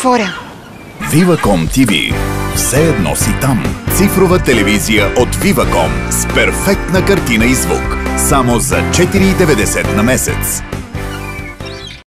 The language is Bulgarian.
отворя. Viva.com TV. Все едно си там. Цифрова телевизия от Viva.com с перфектна картина и звук. Само за 4,90 на месец.